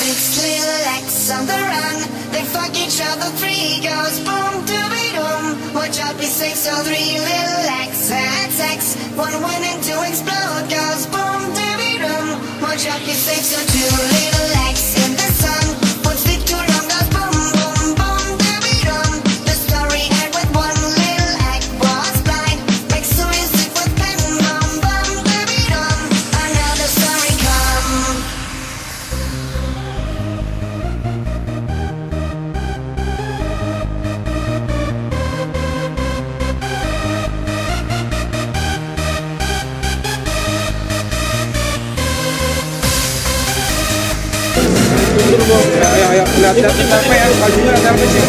Six little X on the run. They fuck each other, three goes boom, doobie doom. Watch out, be six or three little X had sex. One went in to explode, goes boom, doobie doom. Watch out, be six or two little X in the sun. One stick too long, goes boom, boom, boom, doobie doom. The story end with one little X was blind. Makes the music with pen, boom, boom, doobie doom. Another story come. Ayo, lihat apa ya, bajunya ada apa sih?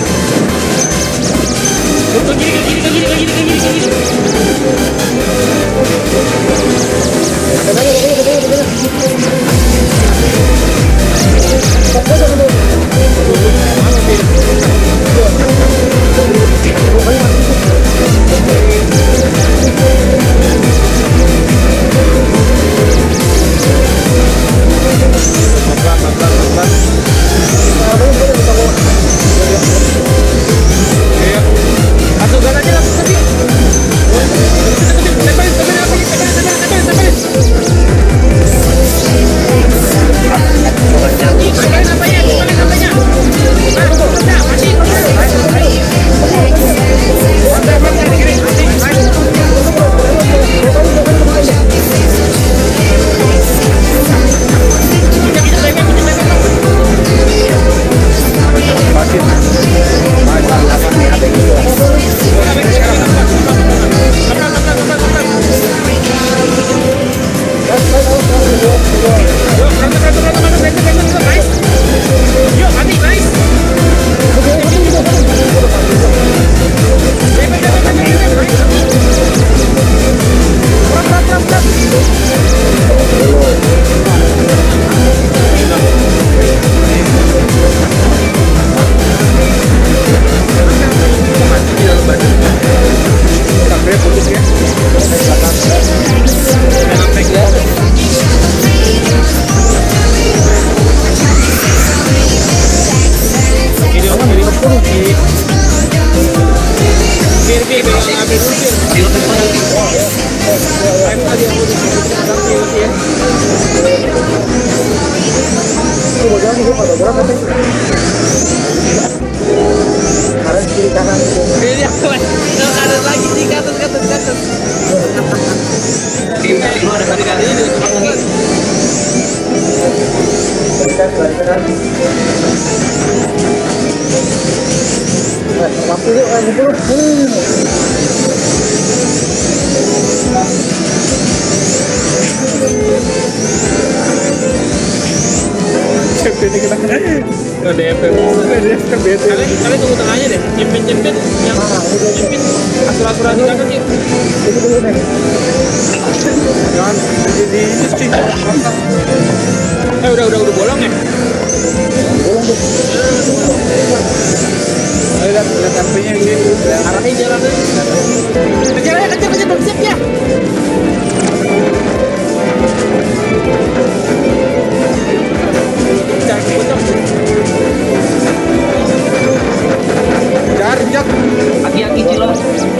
Kalian tunggu tengahnya deh, nyempin yang nyempin asura-asura di kanan yuk. Jangan jadi cuy. Udah bolong ya? Ayo lihat sampingnya ini. Arahin jalannya. Kejar belum siap ya. Kejar. Aki-aki cilok.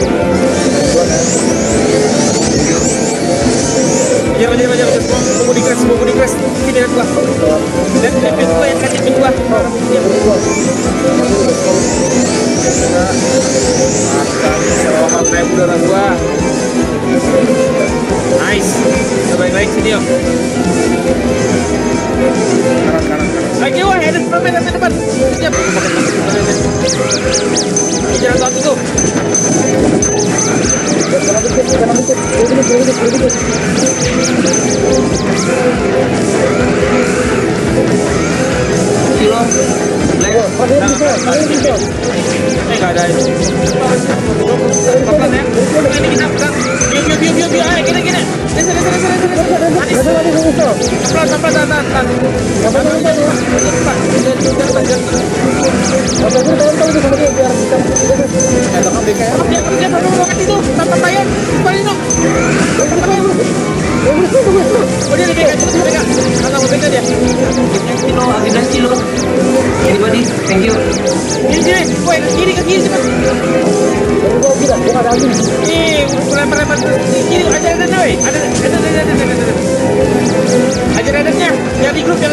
Kejar. Tunggu di crash. Sini lihat gua. Lihat gua yang kasih gua. Selamat ribu darah gua. Nice. Baik sini yuk. Kanan. Lagi wah, ada depan. Siap. Jalan satu tuh. Kilo. Nggak ada itu. Pelan ya. Ini kita pegang. Biu. Ayo gini. Oh dia lebih kan, Kakak mau pegang dia. Kilo, 15 kilo. Anybody? Thank you. Kiri, woi ke kiri cepat. Nih, lempar ke kiri, ajar ada woi, ada. Ajar adatnya, yang di grup.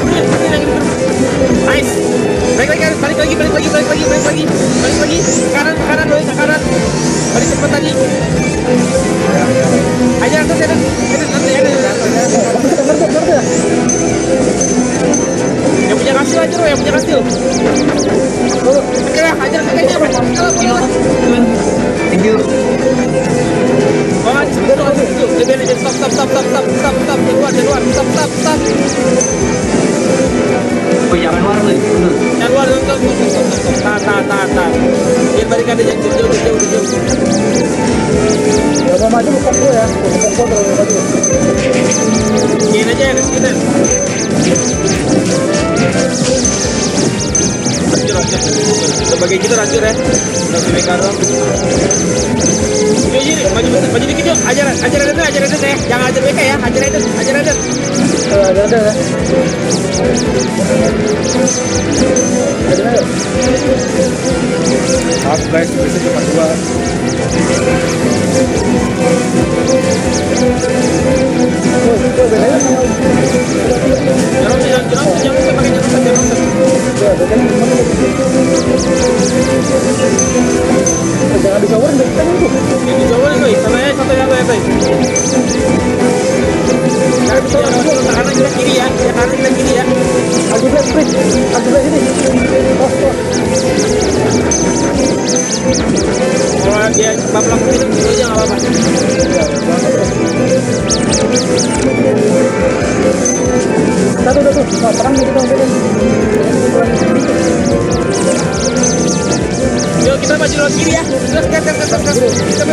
Nice. Balik lagi. Kanan woi, ke kanan. Balik cepat tadi. Ajar atas ada. Yang punya hasil aja loh, yang punya hasil. Ajar kakaknya. Thank you. Oh, itu. Lebih stop. Keluar. Stop. Oh, jangan luar lu. Yang luar, stop. Tahan. Biar balik ada jauh. Kalau mau maju bukan gue ya. Bukan gue kalau mau maju. Gini aja ya, kita. Rancur. Sebagai gitu rancur ya. Udah pilih karung. Yuk, maju dikit yuk. Ajar ada ya. Jangan ajar BK ya. Ajar ada. Ada ya. Maaf guys, bisa cuma 2. Jangan pakai jarum. Jangan disawarin dari kan itu. Yang dijauhin guys, santai. Kanan kita kiri ya. Aku bilang ini. Kalau dia babak itu aja nggak apa-apa. Satu tuh. Perang kita ngomongin. Yuk kita maju lewat kiri ya. Terus gas. Kita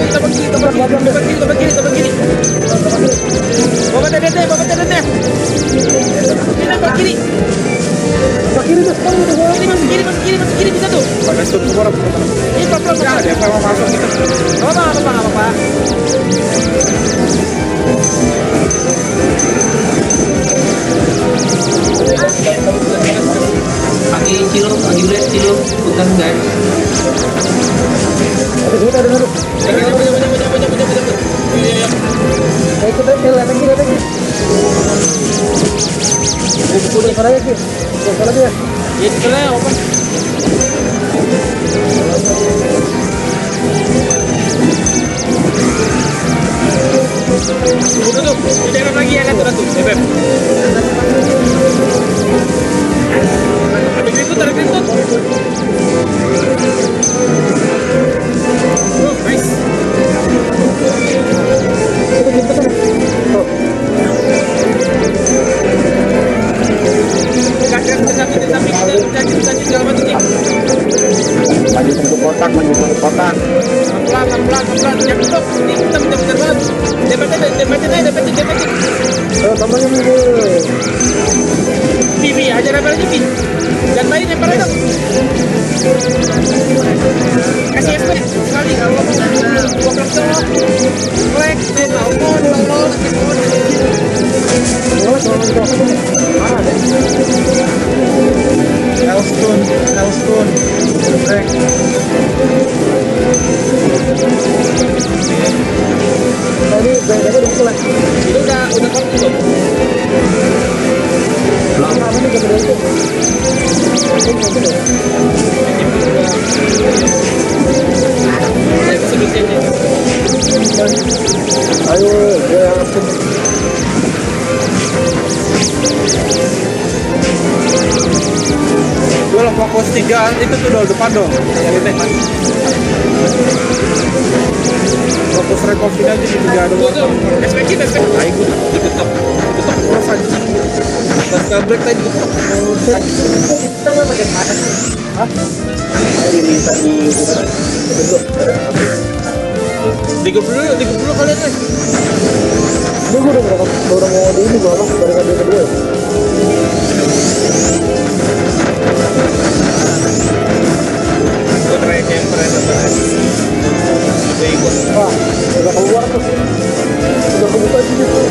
kiri. Bapak dadanya. Ini nampak kiri. Kiri tuh, Masuk kiri bisa tuh. pakai suruh semua orang. Ini pelan-pelan. Dia mau masuk gitu. Nggak apa-apa. Lagi kilo, lagi beres kilo. Bukan guys. Ada dulu. Iya. Saya ikut aja, lihat lagi. Buku sana ya, Ki. Sana dia. Ya sebenarnya apa? Tuh, jangan lagi ya kan tuh, BBM. Habis itu tarik itu. Nice. Kacang segala macam nih. Maju satu kotak. Pelan. Jangan stop. Ini kita benar banget. Debatin. Tambahnya nih. Pipi aja lebar aja Pi. Jangan main lempar aja. Kasih SP sekali kalau mau 12 solo. Flex, telepon. Elstone. Break. Tadi beda udah mulai. Itu udah kontak belum? Lama nih beda itu. Ayo, ya ampun. Gue lah fokus 3 itu tuh udah depan dong. Yang ini kan. Fokus rekovid aja di 3 doang. SPK. Ayo gue diketok terus aja. Pas break tadi diketok. Kita nggak pakai panas. Hah? Ini tadi Tiga puluh kalian nih. ini gue udah mau di ini gue apa? Baru ngambil kedua ya. Gue track yang keren banget. Gue ikut. Wah, udah keluar tuh. Udah kebuka aja gitu.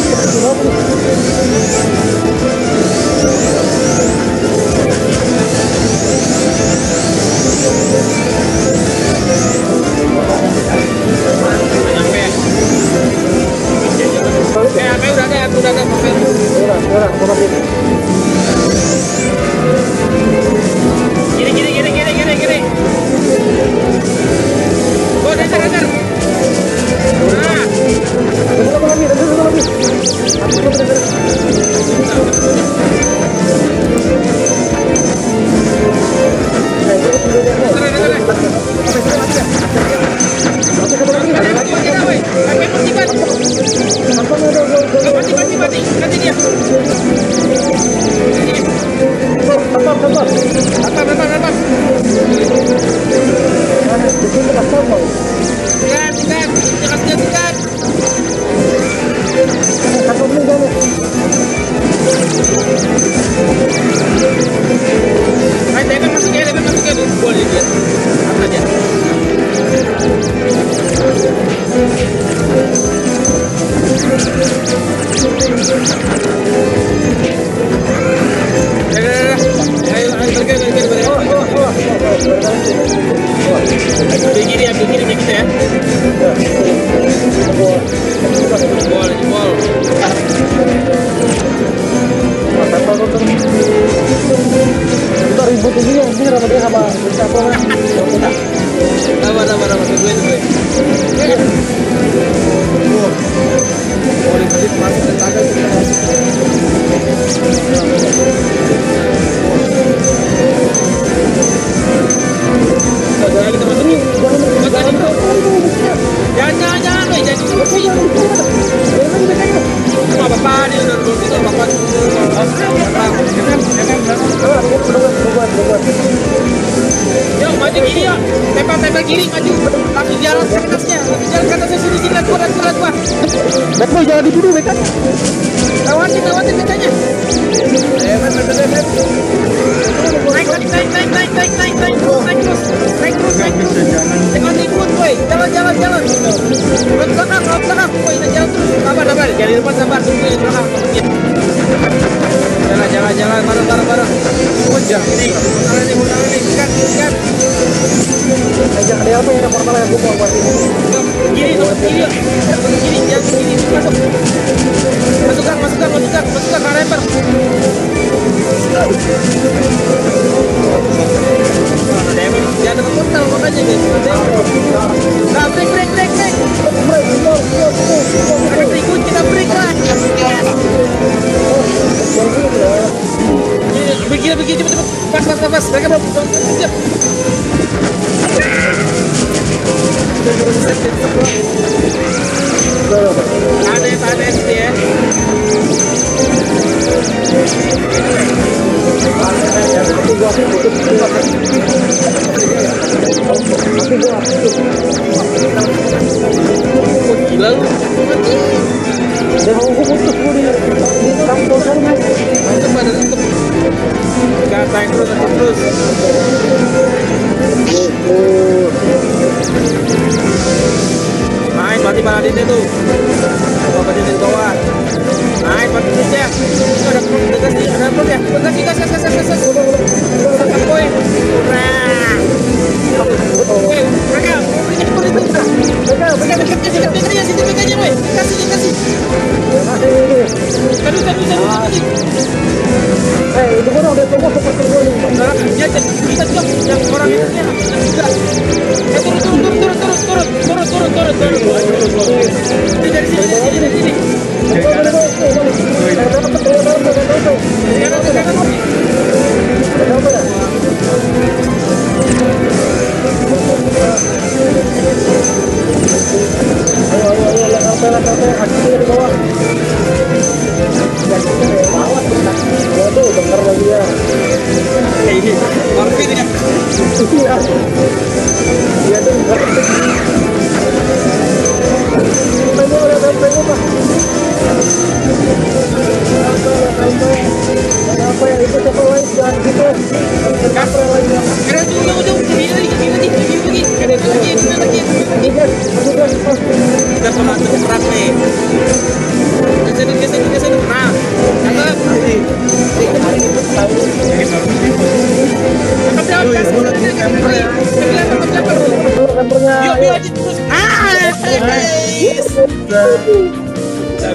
Iya tuh.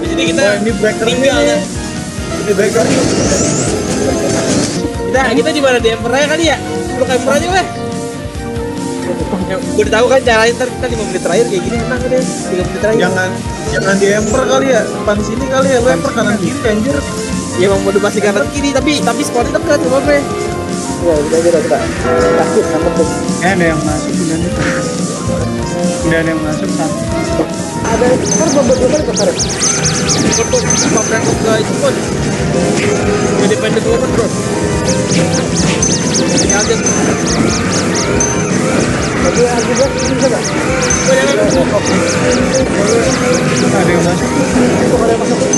Habis ini kita Wah, ini breaker tinggal ini. ya. Ini breaker. Kita di mana, di Emperor kali ya? Lu ke Emperor aja weh. Ya, gue udah tahu kan caranya, ntar kita 5 menit terakhir kayak gini enak deh. 3 menit terakhir. Jangan di emper kali ya, depan sini kali ya, lu emper kanan kiri anjir. Ya emang mode masih kanan kiri, tapi spawnnya dekat sama gue. Wah, udah. Takut sama tuh. Ada yang masuk udah nih. Udah ada yang masuk satu. Ada kan beberapa besar. Untuk berangkat ke itu pun independent woman bro. Ini aja. Tapi juga bisa enggak? Boleh. Ada yang masuk. Itu kalau yang masuk